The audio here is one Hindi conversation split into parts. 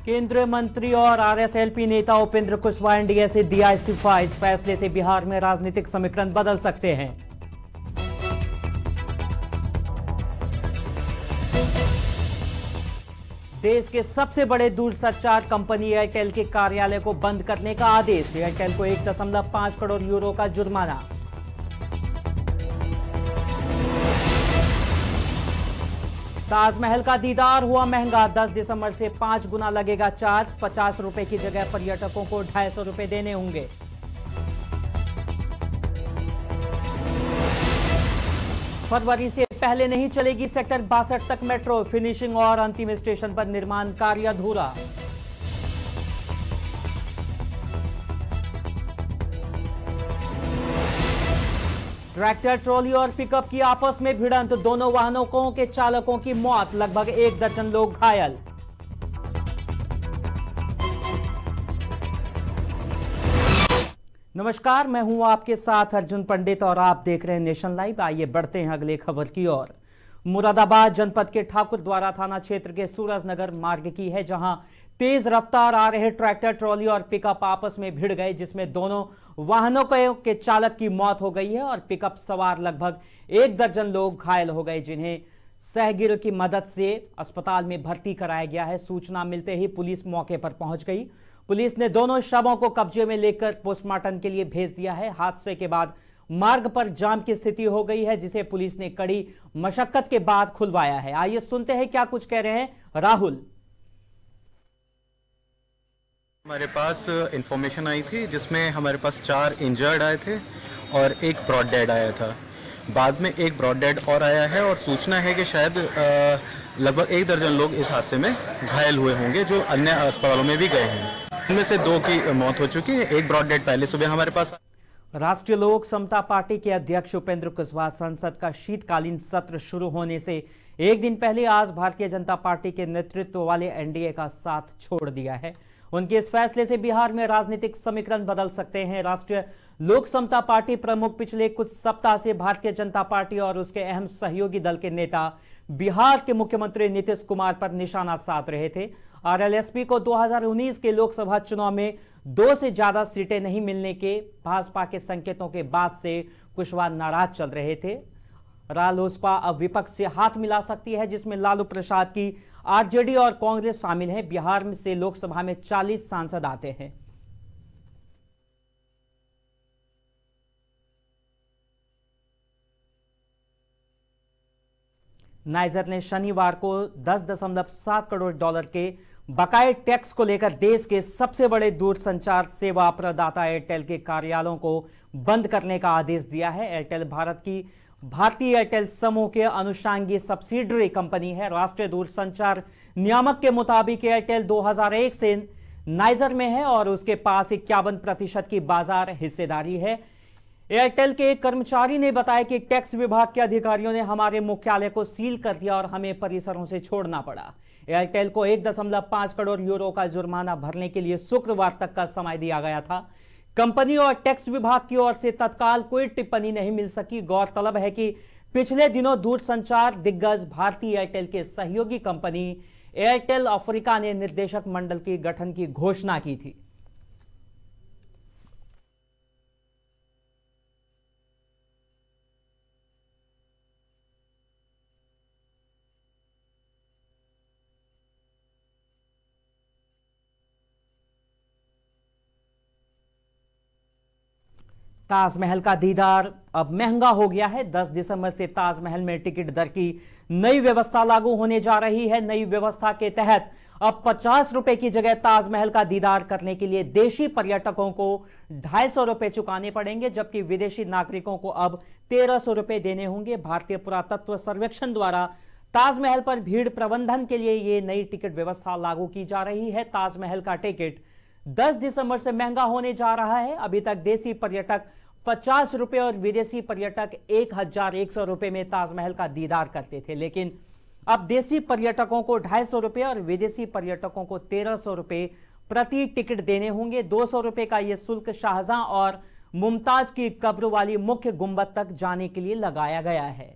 केंद्रीय मंत्री और आरएसएलपी नेता उपेंद्र कुशवाहा एनडीए से दिया इस्तीफा। इस फैसले से बिहार में राजनीतिक समीकरण बदल सकते हैं। देश के सबसे बड़े दूरसंचार कंपनी एयरटेल के कार्यालय को बंद करने का आदेश। एयरटेल को 1.5 करोड़ यूरो का जुर्माना। ताजमहल का दीदार हुआ महंगा। 10 दिसंबर से 5 गुना लगेगा चार्ज। 50 रुपए की जगह पर्यटकों को 250 रुपए देने होंगे। फरवरी से पहले नहीं चलेगी सेक्टर 62 तक मेट्रो। फिनिशिंग और अंतिम स्टेशन पर निर्माण कार्य अधूरा। ट्रैक्टर ट्रॉली और पिकअप की आपस में भिड़ंत। दोनों वाहनों के चालकों की मौत। लगभग 1 दर्जन लोग घायल। नमस्कार, मैं हूं आपके साथ अर्जुन पंडित और आप देख रहे हैं नेशन लाइव। आइए बढ़ते हैं अगले खबर की ओर। मुरादाबाद जनपद के ठाकुरद्वारा थाना क्षेत्र के सूरजनगर मार्ग की है, जहां तेज रफ्तार आ रहे ट्रैक्टर ट्रॉली और पिकअप आपस में भिड़ गए, जिसमें दोनों वाहनों के चालक की मौत हो गई है और पिकअप सवार लगभग 1 दर्जन लोग घायल हो गए, जिन्हें सहगिर की मदद से अस्पताल में भर्ती कराया गया है। सूचना मिलते ही पुलिस मौके पर पहुंच गई। पुलिस ने दोनों शवों को कब्जे में लेकर पोस्टमार्टम के लिए भेज दिया है। हादसे के बाद मार्ग पर जाम की स्थिति हो गई है, जिसे पुलिस ने कड़ी मशक्कत के बाद खुलवाया है। आइए सुनते हैं क्या कुछ कह रहे हैं राहुल। हमारे पास इंफॉर्मेशन आई थी जिसमें हमारे पास 4 इंजर्ड आए थे और 1 ब्रॉड डेड आया था। बाद में 1 ब्रॉड डेड और आया है और सूचना है कि शायद लगभग 1 दर्जन लोग इस हादसे में घायल हुए होंगे, जो अन्य अस्पतालों में भी गए हैं। उनमें से 2 की मौत हो चुकी है। 1 ब्रॉड डेड पहले सुबह हमारे पास। राष्ट्रीय लोक समता पार्टी के अध्यक्ष उपेंद्र कुशवाहा संसद का शीतकालीन सत्र शुरू होने से एक दिन पहले आज भारतीय जनता पार्टी के नेतृत्व वाले एनडीए का साथ छोड़ दिया है। उनके इस फैसले से बिहार में राजनीतिक समीकरण बदल सकते हैं। राष्ट्रीय लोक समता पार्टी प्रमुख पिछले कुछ सप्ताह से भारतीय जनता पार्टी और उसके अहम सहयोगी दल के नेता बिहार के मुख्यमंत्री नीतीश कुमार पर निशाना साध रहे थे। आरएलएसपी को 2019 के लोकसभा चुनाव में 2 से ज्यादा सीटें नहीं मिलने के भाजपा के संकेतों के बाद से कुशवाहा नाराज चल रहे थे। रालोसपा अब विपक्ष से हाथ मिला सकती है, जिसमें लालू प्रसाद की आरजेडी और कांग्रेस शामिल है। बिहार में से लोकसभा में 40 सांसद आते हैं। नाइजर ने शनिवार को $10.7 करोड़ के बकाये टैक्स को लेकर देश के सबसे बड़े दूरसंचार सेवा प्रदाता एयरटेल के कार्यालयों को बंद करने का आदेश दिया है। एयरटेल भारत की भारतीय एयरटेल समूह के अनुषंगी सब्सिडरी कंपनी है। राष्ट्रीय दूरसंचार नियामक के मुताबिक एयरटेल 2001 से नाइजर में है और उसके पास 51% की बाजार हिस्सेदारी है। एयरटेल के एक कर्मचारी ने बताया कि टैक्स विभाग के अधिकारियों ने हमारे मुख्यालय को सील कर दिया और हमें परिसरों से छोड़ना पड़ा। एयरटेल को 1.5 करोड़ यूरो का जुर्माना भरने के लिए शुक्रवार तक का समय दिया गया था। कंपनी और टैक्स विभाग की ओर से तत्काल कोई टिप्पणी नहीं मिल सकी। गौरतलब है कि पिछले दिनों दूरसंचार दिग्गज भारतीय एयरटेल के सहयोगी कंपनी एयरटेल अफ्रीका ने निर्देशक मंडल के गठन की घोषणा की थी। ताजमहल का दीदार अब महंगा हो गया है। 10 दिसंबर से ताजमहल में टिकट दर की नई व्यवस्था लागू होने जा रही है। नई व्यवस्था के तहत अब 50 रुपए की जगह ताजमहल का दीदार करने के लिए देशी पर्यटकों को 250 रुपए चुकाने पड़ेंगे, जबकि विदेशी नागरिकों को अब 1300 रुपए देने होंगे। भारतीय पुरातत्व सर्वेक्षण द्वारा ताजमहल पर भीड़ प्रबंधन के लिए यह नई टिकट व्यवस्था लागू की जा रही है। ताजमहल का टिकट 10 दिसंबर से महंगा होने जा रहा है। अभी तक देशी पर्यटक 50 रुपए और विदेशी पर्यटक 1100 रुपए में ताजमहल का दीदार करते थे, लेकिन अब देशी पर्यटकों को 250 रुपए और विदेशी पर्यटकों को 1300 रुपए प्रति टिकट देने होंगे। 200 रुपए का यह शुल्क शाहजहां और मुमताज की कब्र वाली मुख्य गुंबद तक जाने के लिए लगाया गया है।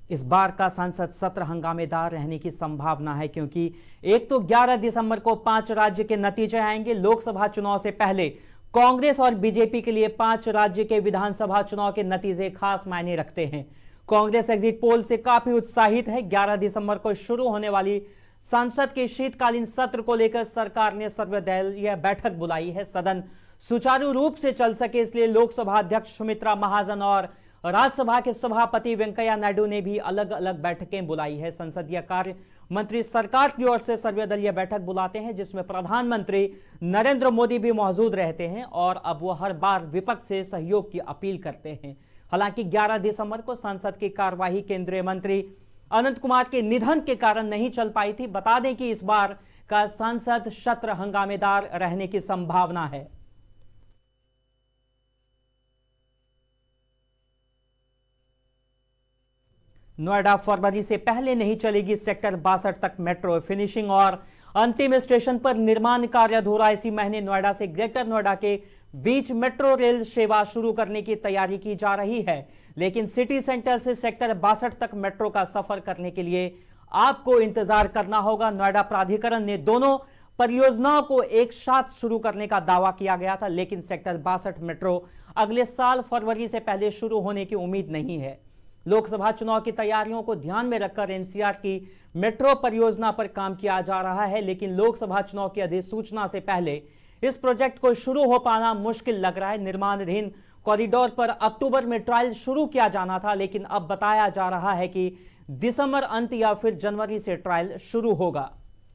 इस बार का संसद सत्र हंगामेदार रहने की संभावना है, क्योंकि एक तो 11 दिसंबर को 5 राज्य के नतीजे आएंगे। लोकसभा चुनाव से पहले कांग्रेस और बीजेपी के लिए 5 राज्य के विधानसभा चुनाव के नतीजे खास मायने रखते हैं। कांग्रेस एग्जिट पोल से काफी उत्साहित है। 11 दिसंबर को शुरू होने वाली संसद के शीतकालीन सत्र को लेकर सरकार ने सर्वदलीय बैठक बुलाई है। सदन सुचारू रूप से चल सके, इसलिए लोकसभा अध्यक्ष सुमित्रा महाजन और राज्यसभा के सभापति वेंकैया नायडू ने भी अलग अलग बैठकें बुलाई है। संसदीय कार्य मंत्री सरकार की ओर से सर्वदलीय बैठक बुलाते हैं, जिसमें प्रधानमंत्री नरेंद्र मोदी भी मौजूद रहते हैं और अब वो हर बार विपक्ष से सहयोग की अपील करते हैं। हालांकि 11 दिसंबर को संसद की कार्यवाही केंद्रीय मंत्री अनंत कुमार के निधन के कारण नहीं चल पाई थी। बता दें कि इस बार का संसद सत्र हंगामेदार रहने की संभावना है। नोएडा फरवरी से पहले नहीं चलेगी सेक्टर 62 तक मेट्रो। फिनिशिंग और अंतिम स्टेशन पर निर्माण कार्य अधूरा। इसी महीने नोएडा से ग्रेटर नोएडा के बीच मेट्रो रेल सेवा शुरू करने की तैयारी की जा रही है, लेकिन सिटी सेंटर से सेक्टर 62 तक मेट्रो का सफर करने के लिए आपको इंतजार करना होगा। नोएडा प्राधिकरण ने दोनों परियोजनाओं को एक साथ शुरू करने का दावा किया गया था, लेकिन सेक्टर 62 मेट्रो अगले साल फरवरी से पहले शुरू होने की उम्मीद नहीं है। लोकसभा चुनाव की तैयारियों को ध्यान में रखकर एनसीआर की मेट्रो परियोजना पर काम किया जा रहा है, लेकिन लोकसभा चुनाव की अधिसूचना से पहले इस प्रोजेक्ट को शुरू हो पाना मुश्किल लग रहा है। निर्माणाधीन कॉरिडोर पर अक्टूबर में ट्रायल शुरू किया जाना था, लेकिन अब बताया जा रहा है कि दिसंबर अंत या फिर जनवरी से ट्रायल शुरू होगा।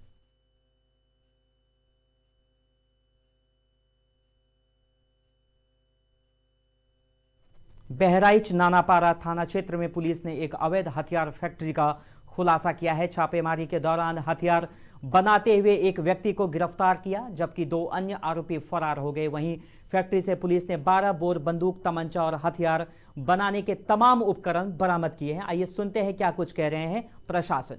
बहराइच नानापारा थाना क्षेत्र में पुलिस ने एक अवैध हथियार फैक्ट्री का खुलासा किया है। छापेमारी के दौरान हथियार बनाते हुए एक व्यक्ति को गिरफ्तार किया, जबकि 2 अन्य आरोपी फरार हो गए। वहीं फैक्ट्री से पुलिस ने 12 बोर बंदूक, तमंचा और हथियार बनाने के तमाम उपकरण बरामद किए हैं। आइए सुनते हैं क्या कुछ कह रहे हैं प्रशासन।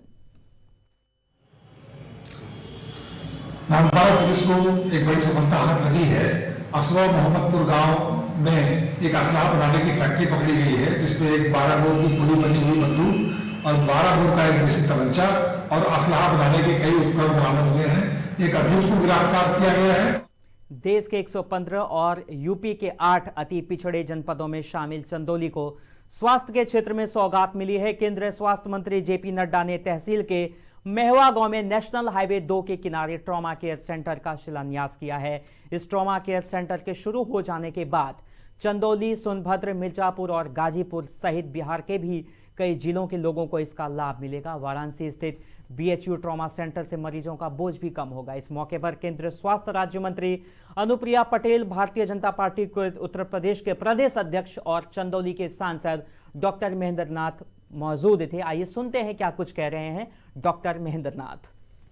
नानपाड़ा पुलिस को एक बड़ी सफलता हाथ लगी है। असवा मोहम्मदपुर गांव में एक असलाह बनाने की फैक्ट्री पकड़ी गई है, जिसमें एक 12 बोर की पूरी बनी हुई बंदूक और 12 बोर का एक देसी तमंचा और असलाह बनाने के कई उपकरण बरामद हुए हैं। एक अभियुक्त को गिरफ्तार किया गया है। देश के 115 और यूपी के 8 अति पिछड़े जनपदों में शामिल चंदौली को स्वास्थ्य के क्षेत्र में सौगात मिली है। केंद्रीय स्वास्थ्य मंत्री जेपी नड्डा ने तहसील के मेहवा गांव में नेशनल हाईवे 2 के किनारे ट्रॉमा केयर सेंटर का शिलान्यास किया है। इस ट्रॉमा केयर सेंटर के शुरू हो जाने के बाद चंदौली, सोनभद्र, मिर्जापुर और गाजीपुर सहित बिहार के भी कई जिलों के लोगों को इसका लाभ मिलेगा। वाराणसी स्थित बीएचयू ट्रॉमा सेंटर से मरीजों का बोझ भी कम होगा। इस मौके पर केंद्रीय स्वास्थ्य राज्य मंत्री अनुप्रिया पटेल, भारतीय जनता पार्टी के उत्तर प्रदेश के प्रदेश अध्यक्ष और चंदौली के सांसद डॉक्टर महेंद्र नाथ मौजूद थे। आइए सुनते हैं क्या कुछ कह रहे हैं डॉक्टर महेंद्र नाथ।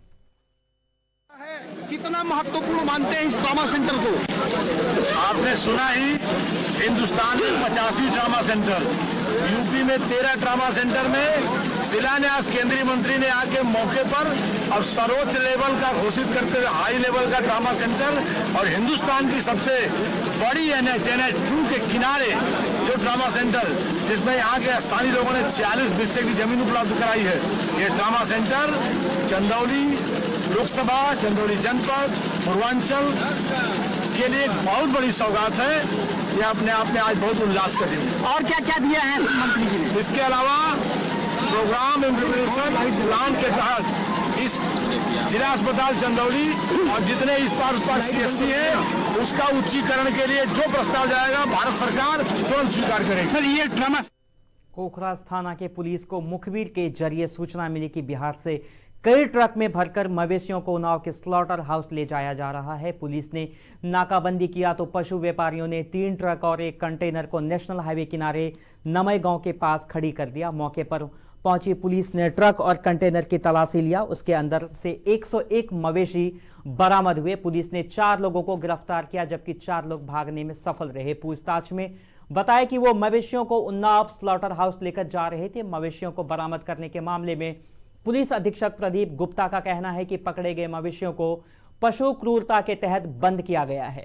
कितना महत्वपूर्ण मानते हैं इस ट्रॉमा सेंटर को? आपने सुना ही, हिंदुस्तान में 85 ट्रॉमा सेंटर, यूपी में 13 ट्रॉमा सेंटर में शिलान्यास केंद्रीय मंत्री ने आके मौके पर और सर्वोच्च लेवल का घोषित करते हुए हाई लेवल का ट्रॉमा सेंटर और हिंदुस्तान की सबसे बड़ी NH 2 के किनारे जो ट्रॉमा सेंटर, जिसमें यहाँ के स्थानीय लोगों ने 46 बिस्से की जमीन उपलब्ध कराई है। ये ट्रॉमा सेंटर चंदौली लोकसभा, चंदौली जनपद, पूर्वांचल के लिए एक बहुत बड़ी सौगात है। यह अपने आप में आज बहुत उल्लास का दिन है। और क्या क्या दिया है मंत्री जी ने? इसके अलावा प्रोग्राम इम्प्लीमेंटेशन प्लान के तहत इस जिला अस्पताल चंदौली और जितने इस पार CSC है उसका उच्चीकरण के लिए जो प्रस्ताव जाएगा भारत सरकार तुरंत स्वीकार करेगी। सर, ये ट्रॉमा कोखराज थाना के पुलिस को मुखबिर के जरिए सूचना मिली कि बिहार से कई ट्रक में भरकर मवेशियों को उन्नाव के स्लॉटर हाउस ले जाया जा रहा है। पुलिस ने नाकाबंदी किया तो पशु व्यापारियों ने 3 ट्रक और एक कंटेनर को नेशनल हाईवे किनारे नमय गांव के पास खड़ी कर दिया। मौके पर पहुंची पुलिस ने ट्रक और कंटेनर की तलाशी लिया। उसके अंदर से 101 मवेशी बरामद हुए। पुलिस ने 4 लोगों को गिरफ्तार किया, जबकि 4 लोग भागने में सफल रहे। पूछताछ में बताया कि वो मवेशियों को उन्नाव स्लॉटर हाउस लेकर जा रहे थे। मवेशियों को बरामद करने के मामले में पुलिस अधीक्षक प्रदीप गुप्ता का कहना है कि पकड़े गए मवेशियों को पशु क्रूरता के तहत बंद किया गया है।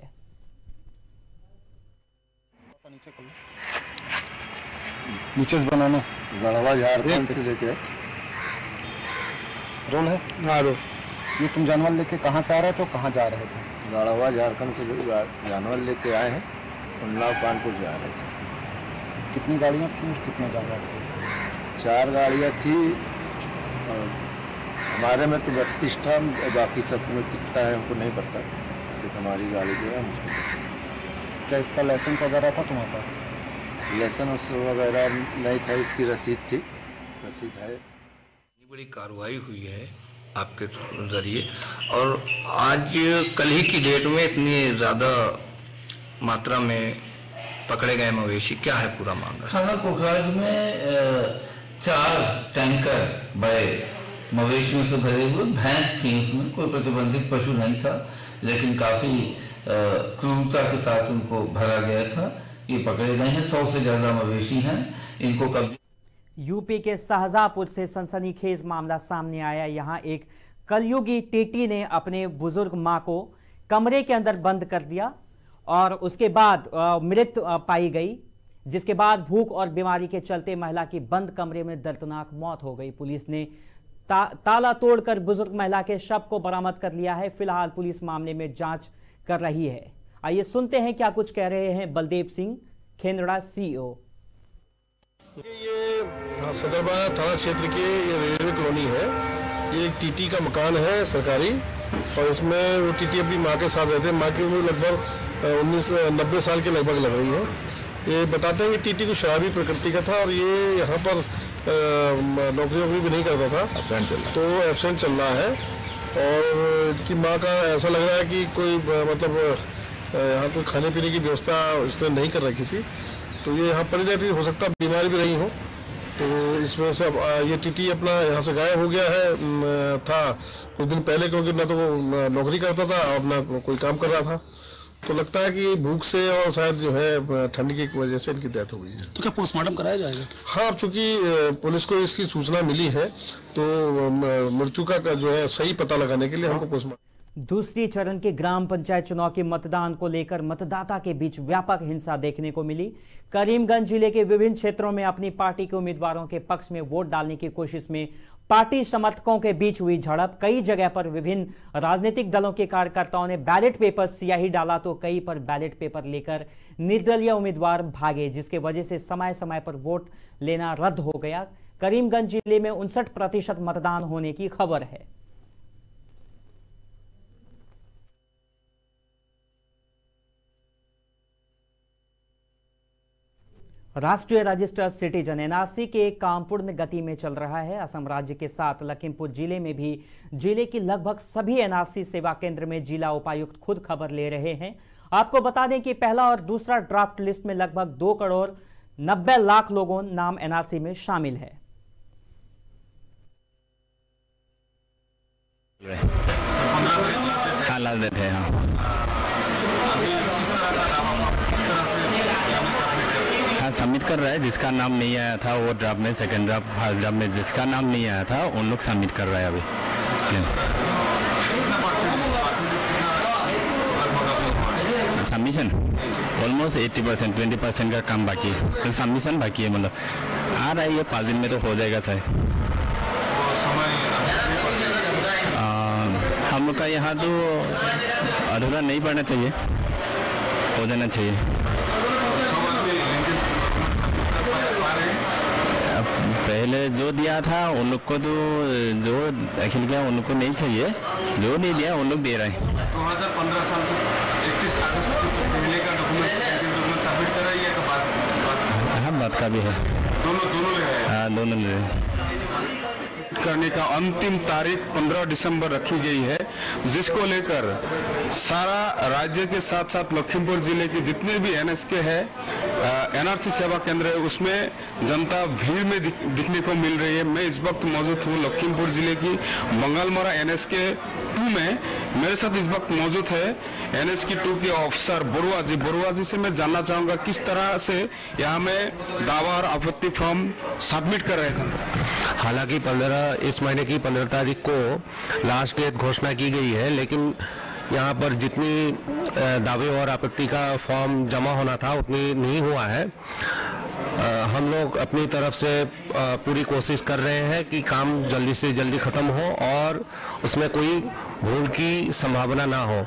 नीचे बनाना गढ़वा झारखंड से लेके रोल है। हाँ रोल। ये तुम जानवर लेके कहाँ से आ रहे थे, तो कहाँ जा रहे थे? गढ़वा झारखंड से जानवर लेके आए हैं, उन्नाव कानपुर जा रहे थे। कितनी गाड़ियाँ थी और कितने जानवर थे? 4 गाड़ियाँ थी और हमारे में तो 32 था, बाकी सब में कितना है हमको नहीं पता। सिर्फ हमारी गाड़ी जो है मुझको। क्या इसका लाइसेंस वगैरह था तुम्हारे पास? लाइसेंस वगैरह नहीं था, इसकी रसीद थी, रसीद है। बड़ी कार्रवाई हुई है आपके जरिए, और आज कल ही की डेट में इतनी ज़्यादा मात्रा में पकड़े गए मवेशी, क्या है पूरा मामला? थाना कोखराज में 4 टैंकर बड़े मवेशियों से भरे हुए, भैंस थी, उसमें कोई प्रतिबंधित पशु नहीं था, लेकिन काफ़ी क्रूरता के साथ उनको भरा गया था। ये पकड़े गए हैं, 100 से ज़्यादा मवेशी हैं, इनको कब्जे। यूपी के शाहजहांपुर से सनसनीखेज मामला सामने आया। यहां एक कलयुगी टीटी ने अपने बुजुर्ग मां को कमरे के अंदर बंद कर दिया और उसके बाद मृत पाई गई, जिसके बाद भूख और बीमारी के चलते महिला की बंद कमरे में दर्दनाक मौत हो गई। पुलिस ने ताला तोड़कर बुजुर्ग महिला के शव को बरामद कर लिया है। फिलहाल पुलिस मामले में जांच कर रही है। आइए सुनते हैं क्या कुछ कह रहे हैं बलदेव सिंह, खेंदड़ा सीईओ। ये सदरबाजार थाना क्षेत्र की ये रेलवे कॉलोनी है। ये एक टीटी का मकान है सरकारी, और इसमें वो टीटी अपनी माँ के साथ रहते हैं। माँ की उम्र लगभग 90 साल के लगभग लग रही है। ये बताते हैं कि टीटी को शराबी प्रकृति का था और ये यहाँ पर नौकरी भी नहीं करता था, तो एब्सेंट चल रहा है। और इनकी माँ का ऐसा लग रहा है कि कोई मतलब यहाँ कोई खाने पीने की व्यवस्था इसने नहीं कर रखी थी, तो ये यहाँ पड़ी रहती, हो सकता बीमारी भी रही हो, तो इस वजह से अब ये टीटी अपना यहाँ से गायब हो गया है। था कुछ दिन पहले, क्योंकि ना तो वो नौकरी करता था और ना कोई काम कर रहा था, तो लगता है कि भूख से और शायद जो है ठंड की वजह से इनकी डेथ हो गई है। तो क्या पोस्टमार्टम कराया जाएगा? हाँ, चूंकि पुलिस को इसकी सूचना मिली है, तो मृत्यु का जो है सही पता लगाने के लिए हमको पोस्टमार्टम। दूसरी चरण के ग्राम पंचायत चुनाव के मतदान को लेकर मतदाता के बीच व्यापक हिंसा देखने को मिली। करीमगंज जिले के विभिन्न क्षेत्रों में अपनी पार्टी के उम्मीदवारों के पक्ष में वोट डालने की कोशिश में पार्टी समर्थकों के बीच हुई झड़प। कई जगह पर विभिन्न राजनीतिक दलों के कार्यकर्ताओं ने बैलेट पेपर स्याही डाला, तो कई पर बैलेट पेपर लेकर निर्दलीय उम्मीदवार भागे, जिसके वजह से समय समय पर वोट लेना रद्द हो गया। करीमगंज जिले में 59% मतदान होने की खबर है। राष्ट्रीय रजिस्टर्ड सिटीजन एनआरसी के काम पूर्ण गति में चल रहा है। असम राज्य के साथ लखीमपुर जिले में भी जिले की लगभग सभी एनआरसी सेवा केंद्र में जिला उपायुक्त खुद खबर ले रहे हैं। आपको बता दें कि पहला और दूसरा ड्राफ्ट लिस्ट में लगभग 2 करोड़ 90 लाख लोगों नाम एनआरसी में शामिल है। सबमिट कर रहा है, जिसका नाम नहीं आया था वो ड्राफ्ट में, सेकंड ड्राफ्ट, फर्स्ट ड्राफ्ट में जिसका नाम नहीं आया था उन लोग सबमिट कर रहा है अभी। सबमिशन ऑलमोस्ट 80%, 20% का काम बाकी है, तो सबमिशन बाकी है, मतलब आ रहा है, ये 5 दिन में तो हो जाएगा शायद। हम लोग का यहाँ तो अधूरा नहीं पड़ना चाहिए, हो जाना चाहिए। पहले जो दिया था उन लोग को, तो जो दाखिल किया उन लोग को नहीं चाहिए, जो नहीं दिया उन लोग दे रहे हैं। 2015 साल से 31 अगस्त को पहले का डॉक्यूमेंट सबमिट कर रही है तो बात का भी है, दोनों ले करने का अंतिम तारीख 15 दिसंबर रखी गई है, जिसको लेकर सारा राज्य के साथ साथ लखीमपुर जिले के जितने भी एनएसके है, एनआरसी सेवा केंद्र है, उसमें जनता भीड़ में दिखने को मिल रही है। मैं इस वक्त मौजूद हूँ लखीमपुर जिले की बंगालमोरा एनएसके 2 में। मेरे साथ इस वक्त मौजूद है एनएसके 2 के ऑफिसर बरुआ जी से मैं जानना चाहूँगा किस तरह से यहाँ में दावा और आपत्ति फॉर्म सबमिट कर रहे थे। हालांकि इस महीने की 15 तारीख को लास्ट डेट घोषणा की गई है, लेकिन यहाँ पर जितनी दावे और आपत्ति का फॉर्म जमा होना था उतनी नहीं हुआ है। हम लोग अपनी तरफ से पूरी कोशिश कर रहे हैं कि काम जल्दी से जल्दी ख़त्म हो और उसमें कोई भूल की संभावना ना हो।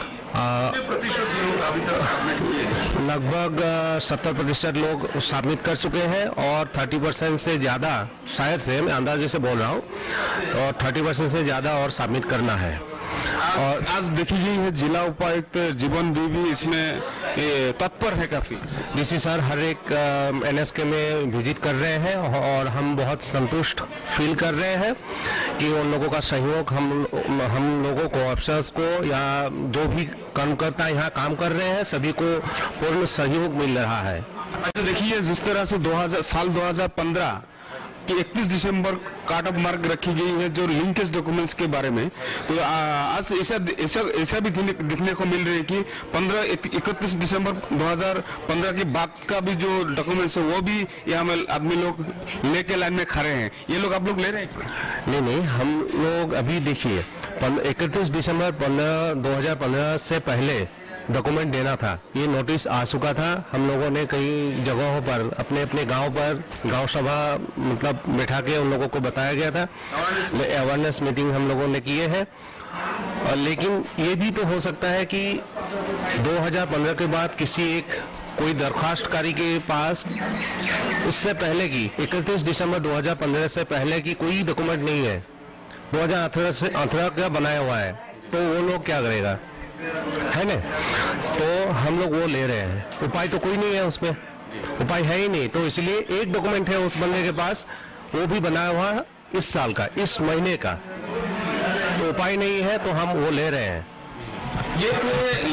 लगभग 70% लोग सबमिट कर चुके हैं और 30% से ज़्यादा, शायद से मैं अंदाजे से बोल रहा हूँ, और 30% से ज़्यादा और सबमिट करना है। और आज देखी गई है जिला उपायुक्त जीवन भी इसमें तत्पर है काफी। डीसी सर हर एक एनएसके में विजिट कर रहे हैं और हम बहुत संतुष्ट फील कर रहे हैं कि उन लोगों का सहयोग हम लोगों को, अफसर्स को या जो भी कर्मकर्ता यहाँ काम कर रहे हैं सभी को पूर्ण सहयोग मिल रहा है। अच्छा देखिए, जिस तरह से साल 2015 कि 31 दिसंबर काट ऑफ मार्क रखी गई है जो लिंकेज डॉक्यूमेंट्स के बारे में, तो आज ऐसा भी दिखने को मिल रहा है कि 31 दिसंबर 2015 के बाद का भी जो डॉक्यूमेंट्स है वो भी यहाँ में आदमी लोग लेके लाइन में खड़े हैं। ये लोग आप लोग ले रहे हैं? नहीं, हम लोग अभी देखिए 31 दिसंबर 2015 से पहले डॉक्यूमेंट देना था, ये नोटिस आ चुका था। हम लोगों ने कई जगहों पर अपने अपने गांव पर गांव सभा मतलब बैठा के उन लोगों को बताया गया था, अवेयरनेस मीटिंग हम लोगों ने किए हैं। और लेकिन ये भी तो हो सकता है कि 2015 के बाद किसी एक कोई दरखास्तकारी के पास उससे पहले की 31 दिसंबर 2015 से पहले की कोई डॉक्यूमेंट नहीं है, 2018 का बनाया हुआ है, तो वो लोग क्या करेगा, है ना? तो हम लोग वो ले रहे हैं, उपाय तो कोई नहीं है, उसमें उपाय है ही नहीं। तो इसलिए एक डॉक्यूमेंट है उस बंदे के पास, वो भी बनाया हुआ है इस साल का, इस महीने का, तो उपाय नहीं है तो हम वो ले रहे हैं। ये थे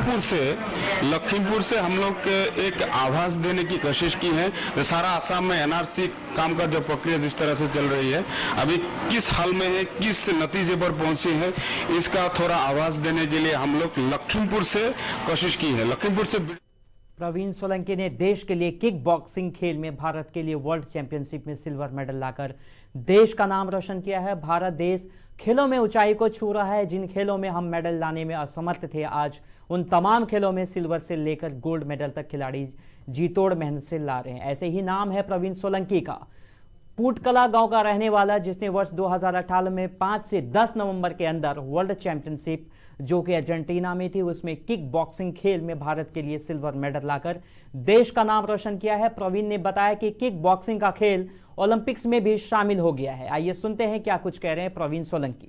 लखीमपुर से हम लोग एक आभास देने की कोशिश की है। सारा आसाम में एनआरसी काम का जो प्रक्रिया जिस तरह से चल रही है, अभी किस हाल में है, किस नतीजे पर पहुंची है, इसका थोड़ा आभास देने के लिए हम लोग लखीमपुर से कोशिश की है। लखीमपुर से प्रवीण सोलंकी ने देश के लिए किक बॉक्सिंग खेल में भारत के लिए वर्ल्ड चैंपियनशिप में सिल्वर मेडल लाकर देश का नाम रोशन किया है। भारत देश खेलों में ऊंचाई को छू रहा है। जिन खेलों में हम मेडल लाने में असमर्थ थे, आज उन तमाम खेलों में सिल्वर से लेकर गोल्ड मेडल तक खिलाड़ी जीतोड़ मेहनत से ला रहे हैं। ऐसे ही नाम है प्रवीण सोलंकी का। पुटकला गांव का रहने वाला, जिसने वर्ष 2018 में 5 से 10 नवंबर के अंदर वर्ल्ड चैंपियनशिप जो कि अर्जेंटीना में थी, उसमें किक बॉक्सिंग खेल में भारत के लिए सिल्वर मेडल लाकर देश का नाम रोशन किया है। प्रवीण ने बताया कि किक बॉक्सिंग का खेल ओलंपिक्स में भी शामिल हो गया है। आइए सुनते हैं क्या कुछ कह रहे हैं प्रवीण सोलंकी।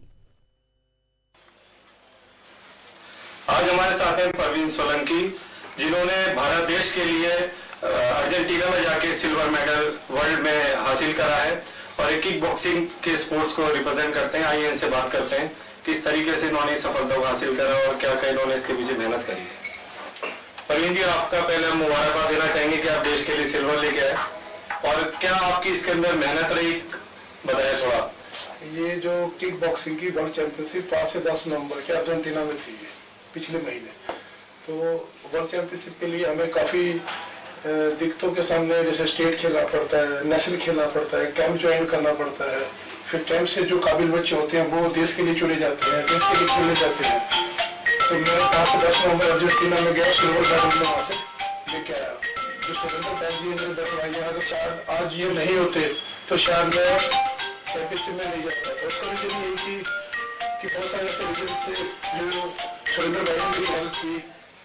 आज हमारे साथ हैं प्रवीण सोलंकी, जिन्होंने भारत देश के लिए अर्जेंटीना में जाके सिल्वर मेडल वर्ल्ड में हासिल करा है और एक किक बॉक्सिंग के स्पोर्ट्स को रिप्रेजेंट करते हैं। आइए इनसे बात करते हैं किस तरीके से इन्होंने सफलता को हासिल करा और क्या क्या इन्होंने इसके पीछे मेहनत करी है। प्रवीण जी, आपका पहले मुबारकबाद देना चाहेंगे कि आप देश के लिए सिल्वर लेके आए, और क्या आपकी इसके अंदर मेहनत रही, बताया थोड़ा। ये जो किक बॉक्सिंग की वर्ल्ड चैंपियनशिप 5 से 10 नवंबर के अर्जेंटीना में थी पिछले महीने, तो वर्ल्ड चैंपियनशिप के लिए हमें काफ़ी दिक्कतों के सामने, जैसे स्टेट खेलना पड़ता है, नेशनल खेलना पड़ता है, कैंप ज्वाइन करना पड़ता है, फिर कैंप से जो काबिल बच्चे होते हैं वो देश के लिए चुने जाते हैं, देश के लिए खेलने जाते हैं। तो मैं 5 से 10 नवंबर अर्जेंटीना में गया, सिल्वर मेडल में वहाँ से लेके आया। जो सुरेंद्र पैल जी ने बताया, अगर शायद आज ये नहीं होते तो शायद मैं चैंपियनशिप में नहीं जाता। तो उसका रीजन यही थी कि बहुत सारे ऐसे रीजन से जो सुरेंद्र भाई ने मेरी हेल्प की।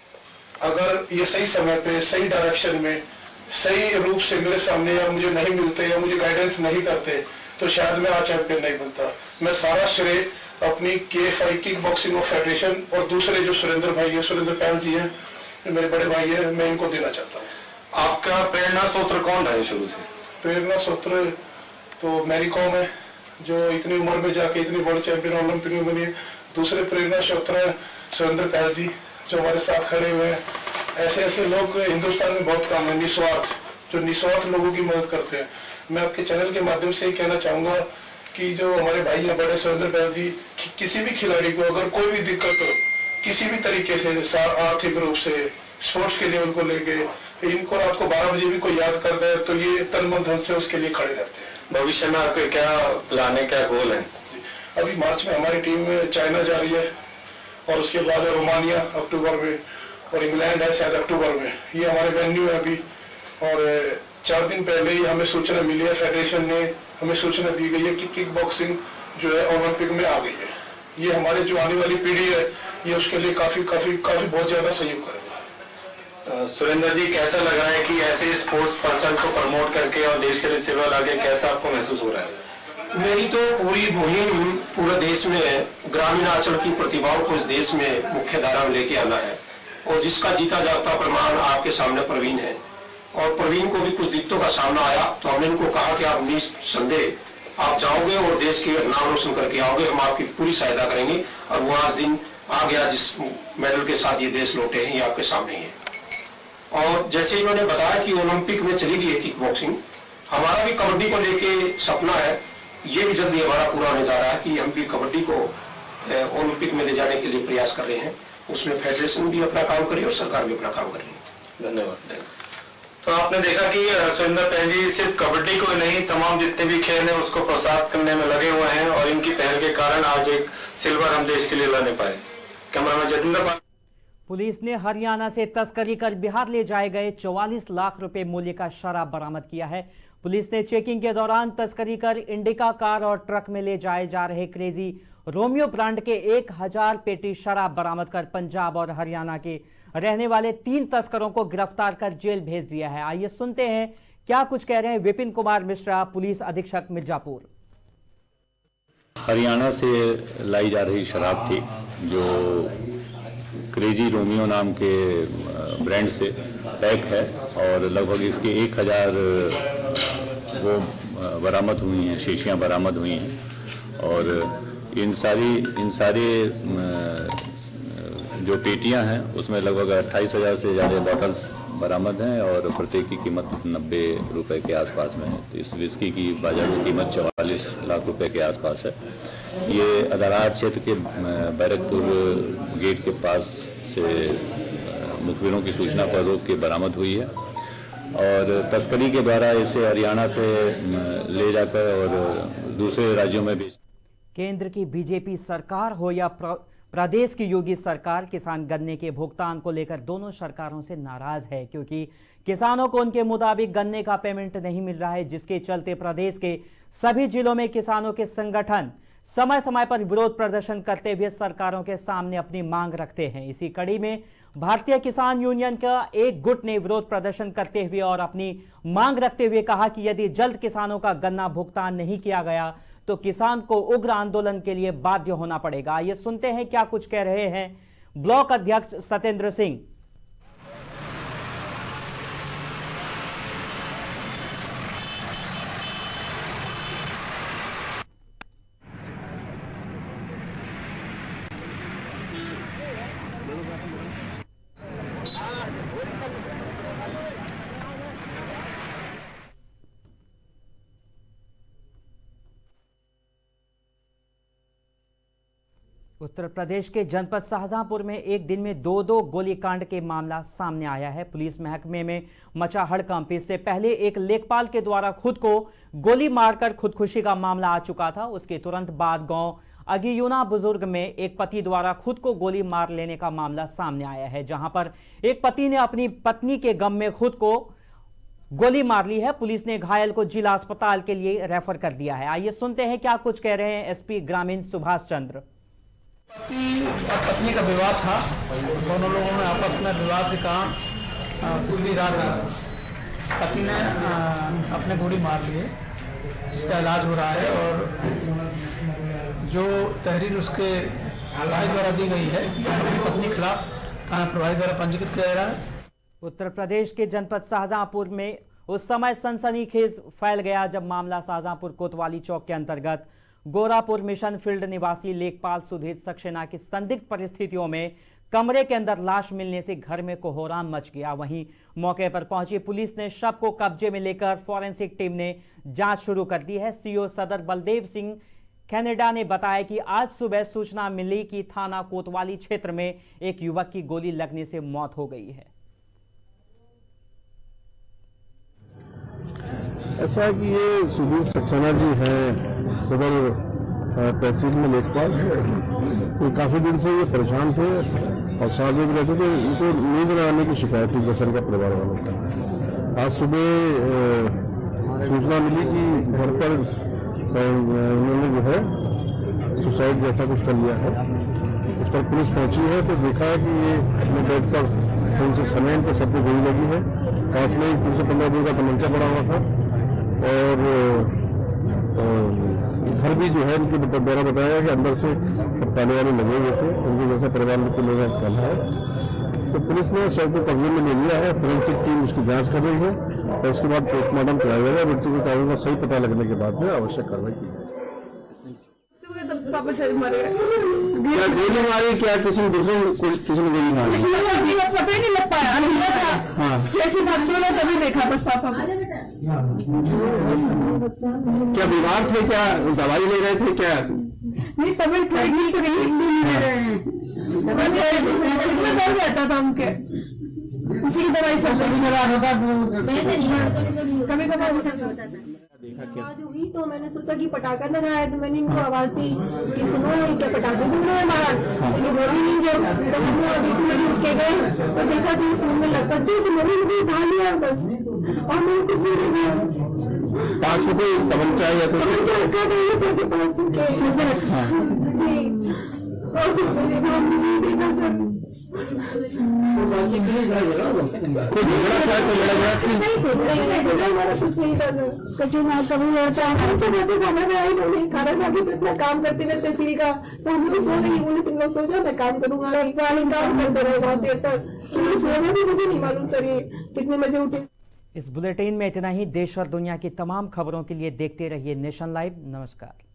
अगर ये सही समय पे, सही डायरेक्शन में, सही रूप से मेरे सामने या मुझे नहीं मिलते या मुझे गाइडेंस नहीं करते, तो शायद मैं आज चैंपियन नहीं बनता। मैं सारा श्रेय अपनी KFI kick boxing of federation और दूसरे जो सुरेंद्र भाई है, सुरेंद्र पैल जी हैं, मेरे बड़े भाई हैं, मैं इनको देना चाहता हूँ। आपका प्रेरणा सूत्र कौन रहा है शुरू से? प्रेरणा सूत्र तो मैरी कॉम है, जो इतनी उम्र में जाके इतनी वर्ल्ड चैंपियन ओलंपिक में बनी है। दूसरे प्रेरणा सूत्र है सुरेंद्र पैल जी, जो हमारे साथ खड़े हुए हैं। ऐसे ऐसे लोग हिंदुस्तान में बहुत कम है, निस्वार्थ, जो निस्वार्थ लोगों की मदद करते हैं। मैं आपके चैनल के माध्यम से ही कहना चाहूँगा कि जो हमारे भाई हैं बड़े सुरेंद्र पैल जी, किसी भी खिलाड़ी को अगर कोई भी दिक्कत हो, किसी भी तरीके से, आर्थिक रूप से, स्पोर्ट्स के लेवल को लेके, इनको रात को 12 बजे भी कोई याद करता है तो ये तन मन धन से उसके लिए खड़े रहते हैं। भविष्य में आपके क्या प्लान है, क्या गोल है? अभी मार्च में हमारी टीम चाइना जा रही है और उसके बाद रोमानिया अक्टूबर में और इंग्लैंड है शायद अक्टूबर में। ये हमारे वेन्यू है अभी। और 4 दिन पहले ही हमें सूचना मिली है, फेडरेशन ने हमें सूचना दी गई है कि किक बॉक्सिंग जो है ओलंपिक में आ गई है। ये हमारे जो आने वाली पीढ़ी है ये उसके लिए काफी बहुत ज्यादा सहयोग करेगा। सुरेंद्र जी, कैसा लग रहा है कि ऐसे स्पोर्ट्स पर्सन को प्रमोट करके और देश के लिए सेवा लाके कैसा आपको महसूस हो रहा है? मेरी तो पूरी मुहिम पूरे देश में ग्रामीण अंचल की प्रतिभाओं को इस देश में मुख्य धारा में लेके आना है, और जिसका जीता जागता प्रमाण आपके सामने प्रवीण है। और प्रवीण को भी कुछ दिक्कतों का सामना आया तो हमने इनको कहा कि आप निसंदेह आप जाओगे और देश के नाम रोशन करके आओगे, हम आपकी पूरी सहायता करेंगे। और वो आज दिन आ गया जिस मेडल के साथ ये देश लौटे हैं, ये आपके सामने ही है। और जैसे इन्होंने बताया कि ओलंपिक में चली गई है किक बॉक्सिंग, हमारा भी कबड्डी को लेके सपना है, ये भी जल्दी हमारा पूरा होने जा रहा है कि हम भी कबड्डी को ओलंपिक में ले जाने के लिए प्रयास कर रहे हैं। उसमें फेडरेशन भी अपना काम करी और सरकार भी अपना काम कर रही है। धन्यवाद। तो आपने देखा कि सुरेंद्र पैन जी सिर्फ कबड्डी को नहीं, तमाम जितने भी खेल हैं उसको प्रोत्साहित करने में लगे हुए हैं, और इनकी पहल के कारण आज एक सिल्वर हम देश के लिए लाने पाए। कैमरामैन जतिंदर। पुलिस ने हरियाणा से तस्करी कर बिहार ले जाए गए 44 लाख रुपए मूल्य का शराब बरामद किया है। पुलिस ने चेकिंग के दौरान तस्करी कर इंडिका कार और ट्रक में ले जाए जा रहे क्रेजी रोमियो ब्रांड के 1000 पेटी शराब बरामद कर पंजाब और हरियाणा के रहने वाले 3 तस्करों को गिरफ्तार कर जेल भेज दिया है। आइए सुनते हैं क्या कुछ कह रहे हैं विपिन कुमार मिश्रा, पुलिस अधीक्षक मिर्जापुर। हरियाणा से लाई जा रही शराब थी जो क्रेजी रोमियो नाम के ब्रांड से पैक है, और लगभग इसके 1000 वो बरामद हुई हैं, शीशियाँ बरामद हुई हैं। और इन सारे जो पेटियां हैं उसमें लगभग 28,000 से ज़्यादा बॉटल्स बरामद हैं, और प्रत्येक की कीमत 90 रुपए के आसपास में है। तो इस विस्की की बाजारू कीमत 44 लाख रुपए के आसपास है। ये अदालत क्षेत्र के बैरकपुर गेट के पास से मुखबिरों की सूचना पर रोक के बरामद हुई है, और तस्करी के द्वारा इसे हरियाणा से ले जाकर और दूसरे राज्यों में बेच। केंद्र की बीजेपी सरकार हो या प्रदेश की योगी सरकार, किसान गन्ने के भुगतान को लेकर दोनों सरकारों से नाराज है, क्योंकि किसानों को उनके मुताबिक गन्ने का पेमेंट नहीं मिल रहा है, जिसके चलते प्रदेश के सभी जिलों में किसानों के संगठन समय समय पर विरोध प्रदर्शन करते हुए सरकारों के सामने अपनी मांग रखते हैं। इसी कड़ी में भारतीय किसान यूनियन का एक गुट ने विरोध प्रदर्शन करते हुए और अपनी मांग रखते हुए कहा कि यदि जल्द किसानों का गन्ना भुगतान नहीं किया गया तो किसान को उग्र आंदोलन के लिए बाध्य होना पड़ेगा। ये सुनते हैं क्या कुछ कह रहे हैं ब्लॉक अध्यक्ष सत्येंद्र सिंह। उत्तर प्रदेश के जनपद शाहजहांपुर में एक दिन में 2 गोलीकांड के मामला सामने आया है। पुलिस महकमे में मचा हड़कंप। इससे पहले एक लेखपाल के द्वारा खुद को गोली मारकर खुदकुशी का मामला आ चुका था। उसके तुरंत बाद गांव अगियूना बुजुर्ग में एक पति द्वारा खुद को गोली मार लेने का मामला सामने आया है, जहां पर एक पति ने अपनी पत्नी के गम में खुद को गोली मार ली है। पुलिस ने घायल को जिला अस्पताल के लिए रेफर कर दिया है। आइए सुनते हैं क्या कुछ कह रहे हैं एसपी ग्रामीण सुभाष चंद्र। पति और पत्नी का विवाद था, दोनों लोगों ने आपस में विवाद के कारण पिछली रात पति ने अपने गोली मार लिए, जिसका इलाज हो रहा है, और जो तहरीर उसके भाई द्वारा दी गई है अपनी पत्नी के खिलाफ थाना प्रभारी द्वारा पंजीकृत किया जा रहा है। उत्तर प्रदेश के जनपद शाहजहांपुर में उस समय सनसनीखेज फैल गया जब मामला शाहजहांपुर कोतवाली चौक के अंतर्गत गोरापुर मिशन फील्ड निवासी लेखपाल सुधीर सक्सेना की संदिग्ध परिस्थितियों में कमरे के अंदर लाश मिलने से घर में कोहराम मच गया। वहीं मौके पर पहुंची पुलिस ने शव को कब्जे में लेकर फॉरेंसिक टीम ने जांच शुरू कर दी है। सीओ सदर बलदेव सिंह कनाडा ने बताया कि आज सुबह सूचना मिली कि थाना कोतवाली क्षेत्र में एक युवक की गोली लगने से मौत हो गई है। ऐसा है कि ये सुधीर सक्सेना जी हैं, सदर तहसील में लेखपाल। तो काफी दिन से ये परेशान थे और साथ में रहते थे। इनको नींद न आने की शिकायत थी जैसे का परिवार वालों का। आज सुबह सूचना मिली कि घर पर उन्होंने जो है सुसाइड जैसा कुछ कर लिया है। उस पर पुलिस पहुंची है तो देखा है कि ये अपने बेड पर उनसे समेन पर सबको गोली लगी है। पास में 315 बोर का तमंचा पड़ा हुआ था और घर भी जो है उनके द्वारा बताया कि अंदर से सब ताले वाले लगे हुए थे। उनके जैसा परिवार के लोगों ने कहना है। तो पुलिस ने शव को कब्जे में ले लिया है। फोरेंसिक टीम उसकी जांच कर रही है और उसके बाद पोस्टमार्टम कराया जाएगा। मृत्यु के कारण का सही पता लगने के बाद में आवश्यक कार्रवाई की जाएगी। पापा चल मरे क्या गोली मारी? क्या किसी ने गोली मारी? पता ही नहीं लग पाया, अंधेरा था। जैसे भागते हुए तभी देखा बस पापा को। क्या बीमार थे? क्या दवाई ले रहे थे? क्या नहीं, तबियत ठीक नहीं ले रहे हैं। दर्द रहता था उनके, उसी की दवाई चल रही कभी कभार आवाज हुई तो मैंने सोचा कि पटाखा लगाया, तो मैंने इनको आवाज दी कि सुनो ये क्या पटाखे दूर है हमारा, तो ये बोली नहीं जब तो हम मेरी उठ के गए तो देखा कि फोन में लपट दी तो मैंने इनको उठा लिया बस और मैंने कुछ नहीं किया। पास में कोई तमंचा या कुछ रखा था सबके पास और कुछ नहीं देखा, हमने नहीं देखा सर। हमारा कुछ नहीं था सर। कभी लड़ता जैसे खाना खाया ही बोले खाना खा के अपना काम करते रहते तहसील का, तो हम लोग सो गए। बोले तुम लोग सो जाओ, मैं काम करूंगा। काम करते रहे बहुत देर तक, सोना भी मुझे नहीं मालूम सर ये कितने बजे उठे। इस बुलेटिन में इतना ही। देश और दुनिया की तमाम खबरों के लिए देखते रहिए नेशन लाइव। नमस्कार।